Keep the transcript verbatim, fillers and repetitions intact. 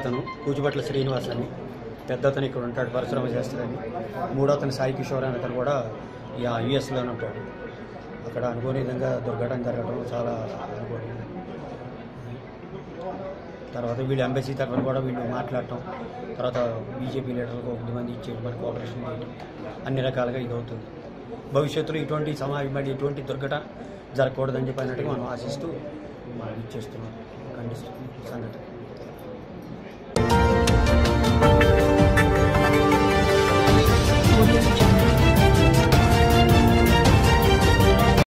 అతను కూచిభొట్ల శ్రీనివాస్ అని, పెద్ద అతను ఇక్కడ ఉంటాడు, పరిశ్రమ చేస్తాడని. మూడో అతను సాయి కిషోర్ అని అతను కూడా యూఎస్లోనే ఉంటాడు. అక్కడ అనుకోని విధంగా దుర్ఘటన జరగడం చాలా అనుకోని. తర్వాత వీళ్ళు ఎంబసీ తరఫున కూడా వీళ్ళు మాట్లాడటం, తర్వాత బీజేపీ లీడర్లకు కొద్దిమంది ఇచ్చేది మనకు కోఆపరేషన్ చేయడం, అన్ని రకాలుగా ఇది అవుతుంది. భవిష్యత్తులో ఇటువంటి సమాజం మరి ఇటువంటి దుర్ఘటన జరగకూడదని చెప్పి అన్నట్టుగా మనం ఆశిస్తూ ఇచ్చేస్తున్నాం ఖండిస్తున్నాం సంఘటన.